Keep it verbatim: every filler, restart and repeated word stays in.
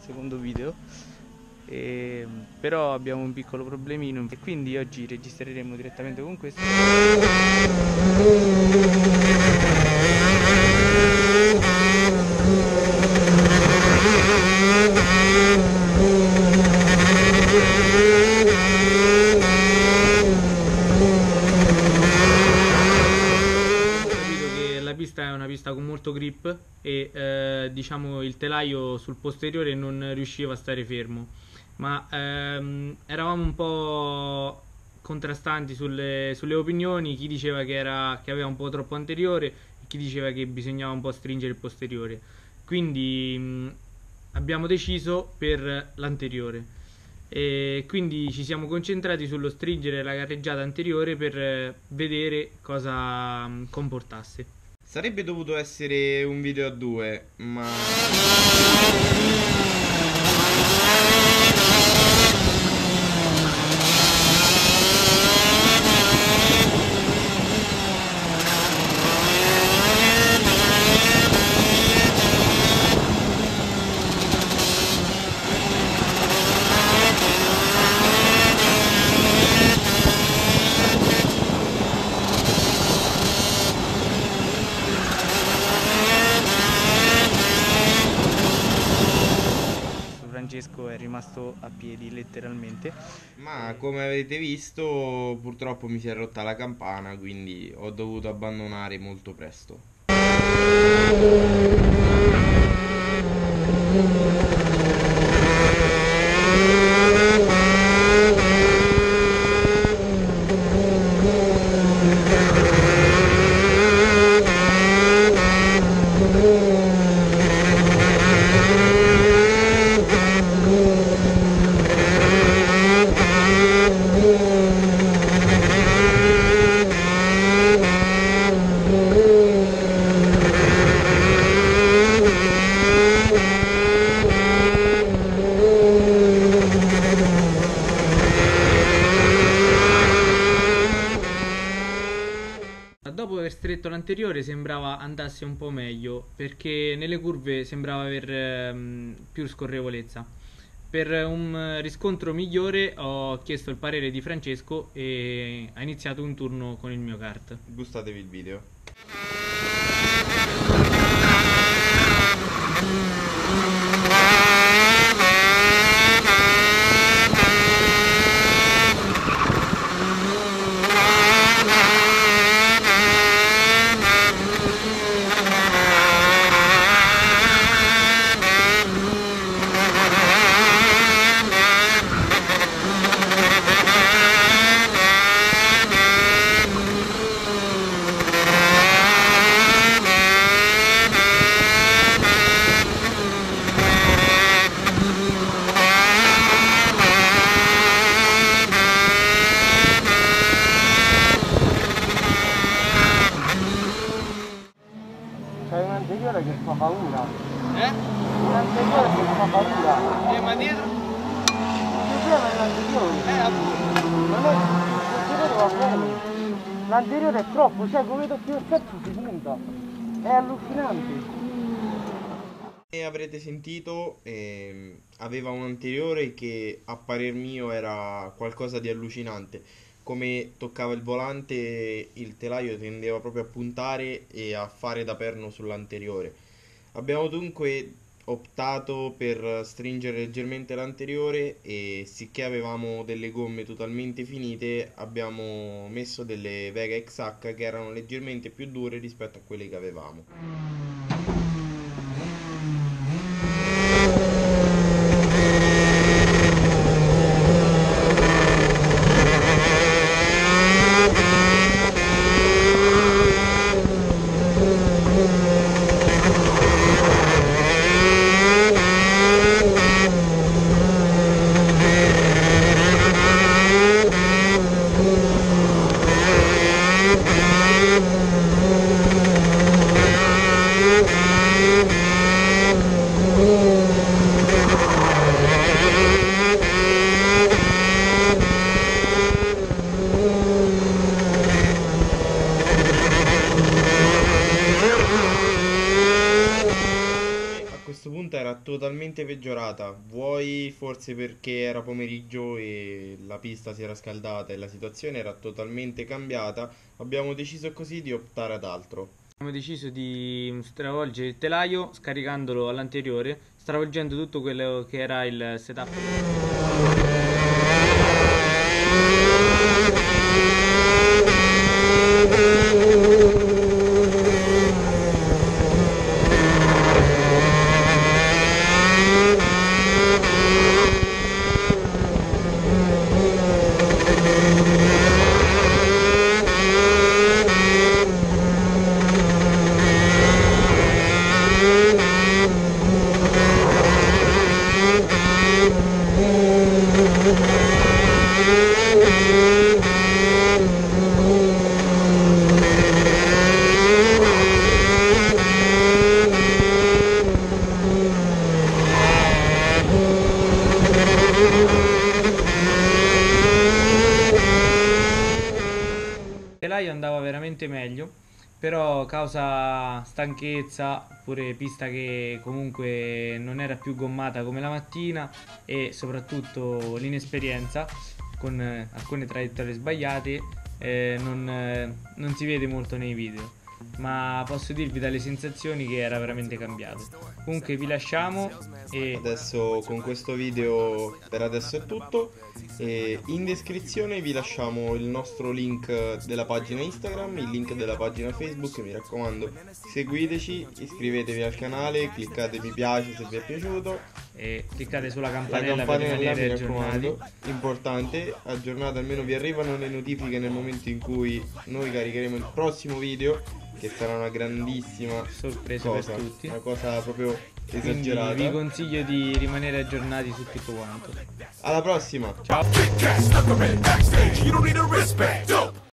secondo video, e, però abbiamo un piccolo problemino e quindi oggi registreremo direttamente con questo. La pista è una pista con molto grip e eh, diciamo il telaio sul posteriore non riusciva a stare fermo, ma ehm, eravamo un po' contrastanti sulle, sulle opinioni. Chi diceva che, era, che aveva un po' troppo anteriore e chi diceva che bisognava un po' stringere il posteriore, quindi mh, abbiamo deciso per l'anteriore e quindi ci siamo concentrati sullo stringere la carreggiata anteriore per eh, vedere cosa mh, comportasse. Sarebbe dovuto essere un video a due, ma... Francesco è rimasto a piedi letteralmente. Ma come avete visto, purtroppo mi si è rotta la campana, quindi ho dovuto abbandonare molto presto. Dopo aver stretto l'anteriore sembrava andasse un po' meglio, perché nelle curve sembrava aver ehm, più scorrevolezza. Per un riscontro migliore ho chiesto il parere di Francesco e ha iniziato un turno con il mio kart. Gustatevi il video. C'è un anteriore che fa paura. Eh? Un anteriore che fa paura. Eh, ma dietro? Il problema è l'anteriore. Eh, appunto. Non è... L'anteriore va bene. L'anteriore è troppo, cioè come tocchi il pezzo si punta. È allucinante. E avrete sentito, ehm, aveva un anteriore che a parer mio era qualcosa di allucinante. Come toccava il volante, il telaio tendeva proprio a puntare e a fare da perno sull'anteriore. Abbiamo dunque optato per stringere leggermente l'anteriore e sicché avevamo delle gomme totalmente finite, abbiamo messo delle Vega X H che erano leggermente più dure rispetto a quelle che avevamo. totalmente peggiorata. Vuoi forse perché era pomeriggio e la pista si era scaldata e la situazione era totalmente cambiata, abbiamo deciso così di optare ad altro. Abbiamo deciso di stravolgere il telaio scaricandolo all'anteriore, stravolgendo tutto quello che era il setup. Il telaio andava veramente meglio, però causa stanchezza, pure pista che comunque non era più gommata come la mattina e soprattutto l'inesperienza con eh, alcune traiettorie sbagliate, eh, non, eh, non si vede molto nei video, ma posso dirvi dalle sensazioni che era veramente cambiato. Comunque vi lasciamo e Adesso con questo video per adesso è tutto. E in descrizione vi lasciamo il nostro link della pagina Instagram, il link della pagina Facebook. Mi raccomando, seguiteci, iscrivetevi al canale, cliccate mi piace se vi è piaciuto, e cliccate sulla la campanella, per campanella rimanere mi aggiornati. raccomando, importante, aggiornate, almeno vi arrivano le notifiche nel momento in cui noi caricheremo il prossimo video, che sarà una grandissima Sorpresa cosa, per tutti. una cosa proprio Quindi esagerata. vi consiglio di rimanere aggiornati su tutto quanto. Alla prossima! Ciao! Kick ass, stuck 'em in backstage. You don't need a wristband. Dope.